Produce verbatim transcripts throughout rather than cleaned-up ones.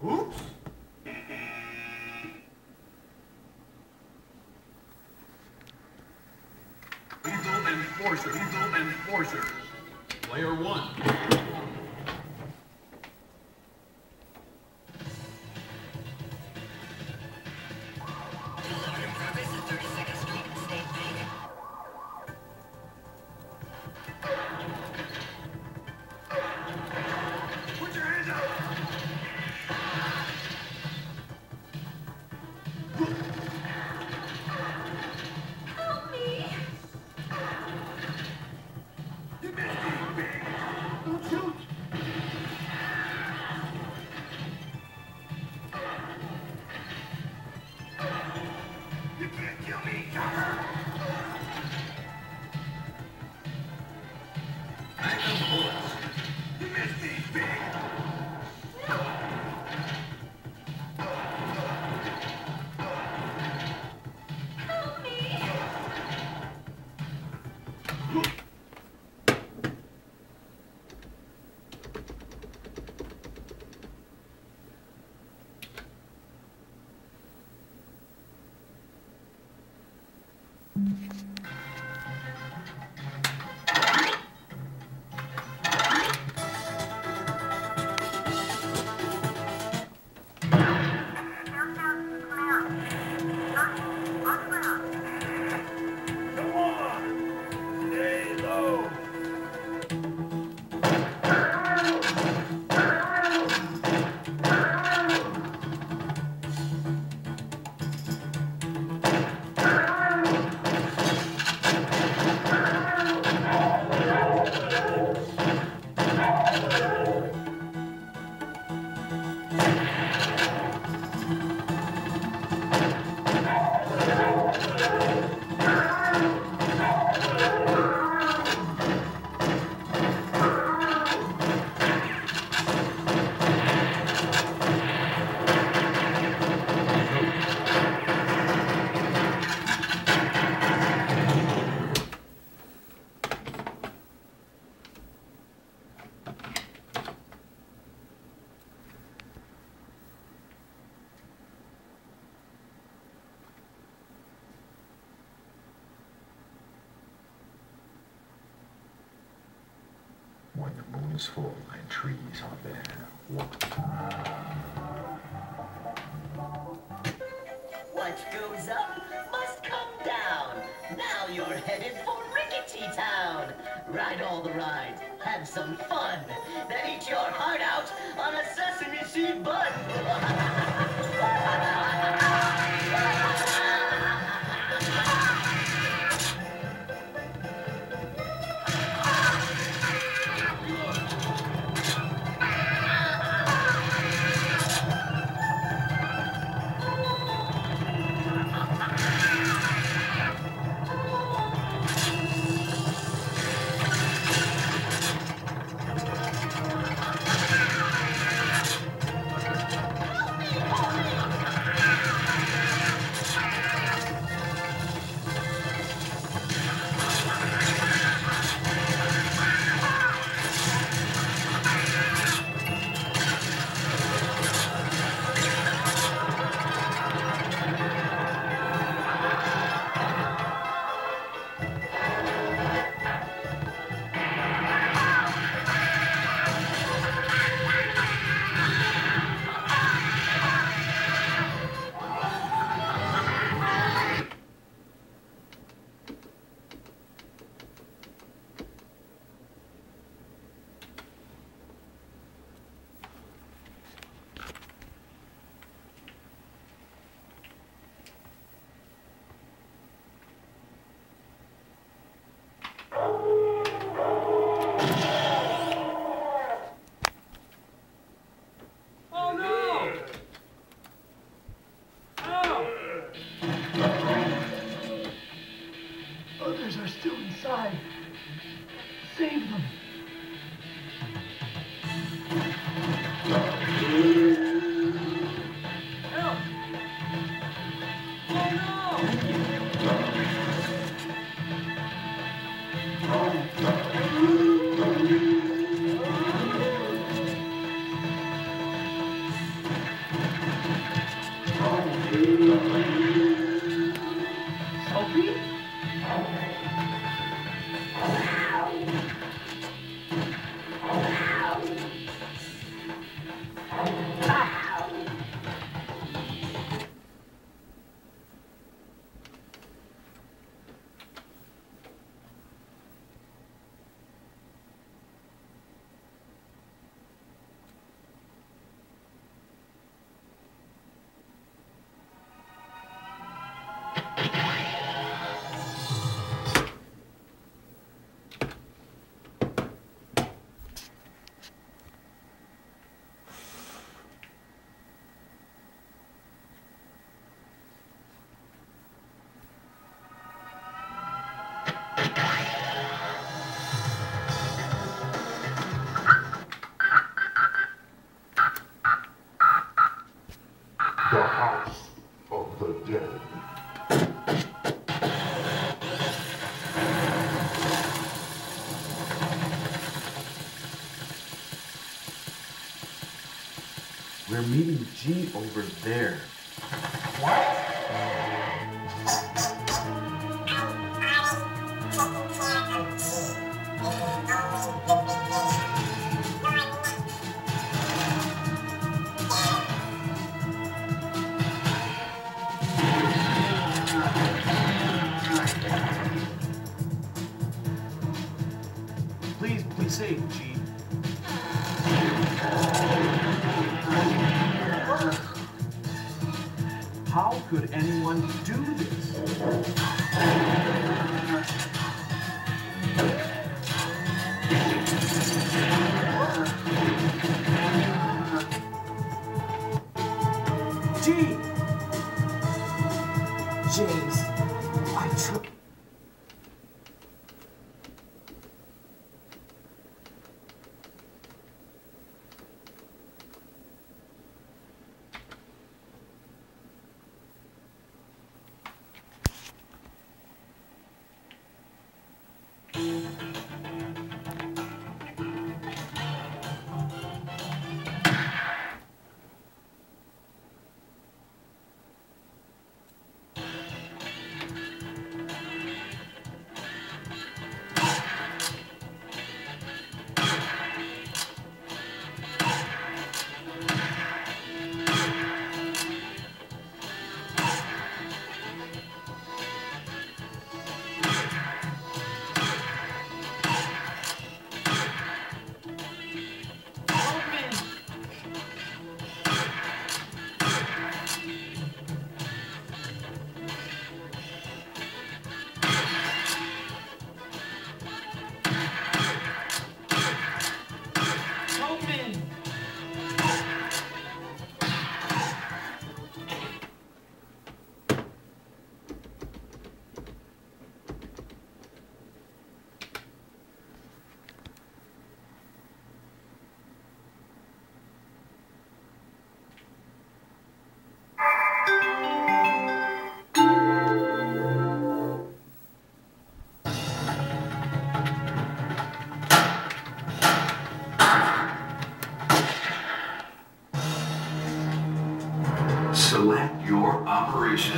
Oops. Lethal Enforcer. Lethal Enforcer. Player one. When the moon is full and trees are bare, walk. What goes up must come down. Now you're headed for Rickety Town. Ride all the rides, have some fun, then eat your heart out on a sesame seed bun. Help me! We're meeting G over there. Please, please save, G. How could anyone do this? G! James, I took... Select your operation.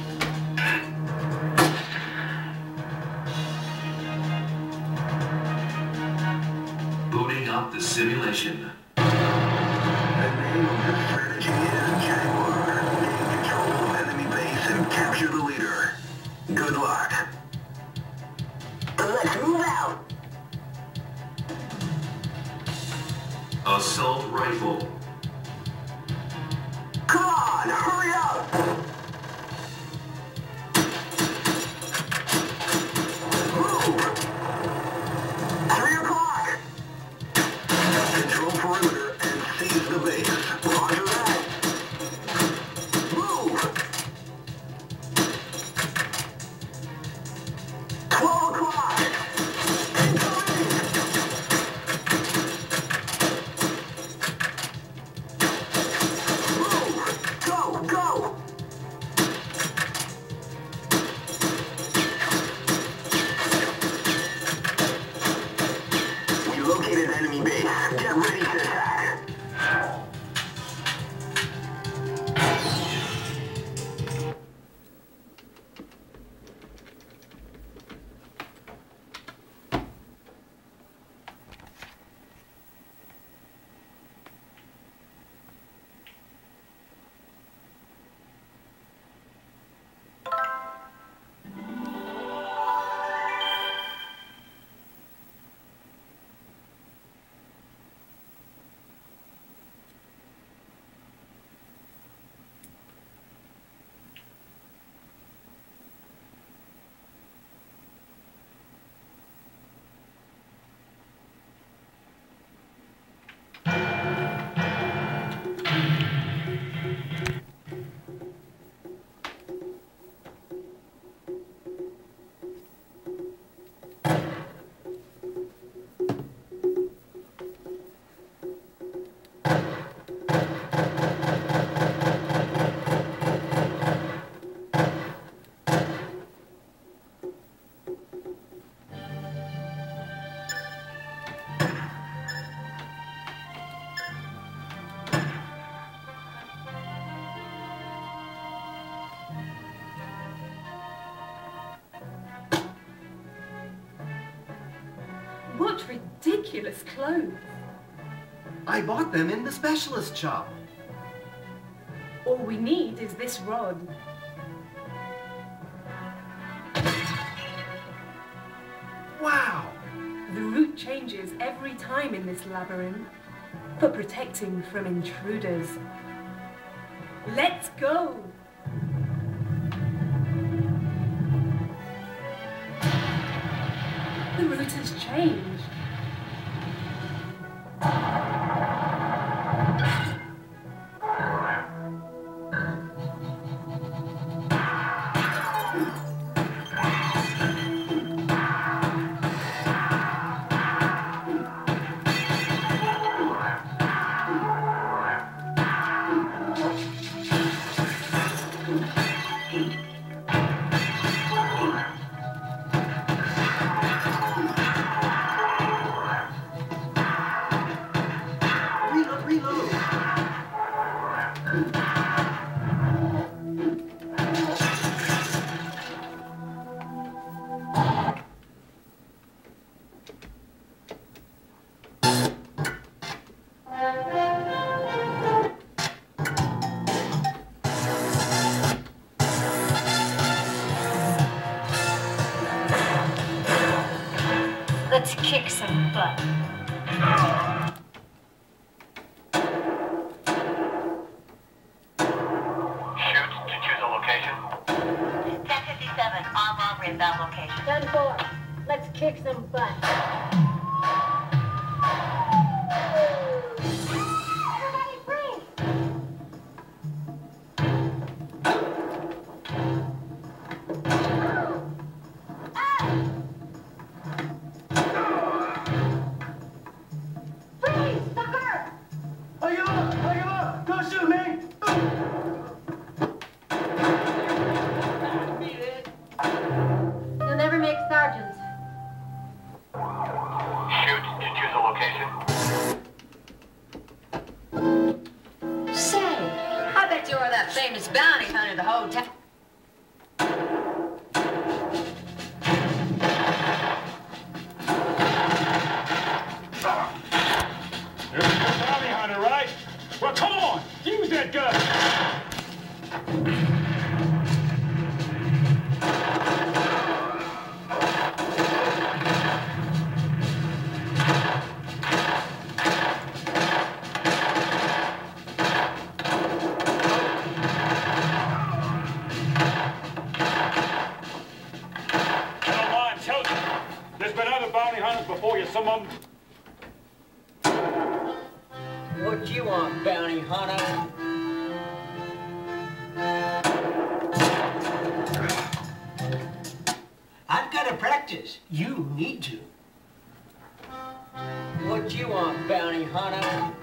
Booting up the simulation. The name of this strategy is Jaguar. Gain control of enemy base and capture the leader. Good luck. Let's move out. Assault rifle. Come on, hurry up! Move! Three o'clock! Control perimeter and seize the base. Roger that. Move! Twelve o'clock! Incoming! Move! Go, go! We located enemy base. Get ready to attack. What ridiculous clothes. I bought them in the specialist shop. All we need is this rod. Wow! The route changes every time in this labyrinth for protecting from intruders. Let's go! The route has changed. Let's kick some butt. Shoot to choose a location. ten fifty-seven, en route inbound location. ten four, let's kick some butt. Everybody freeze! Freeze, sucker! Oh, you look! Oh, you look! Don't shoot me! You'll never make sergeant. Shoot to choose a location. Say, I bet you are that famous bounty hunter the whole time. You're a bounty hunter, right? Well, come on! Use that gun! I don't mind telling you, there's been other bounty hunters before you, some of them. What you want, bounty hunter? I've got to practice. You need to. What you want, bounty hunter?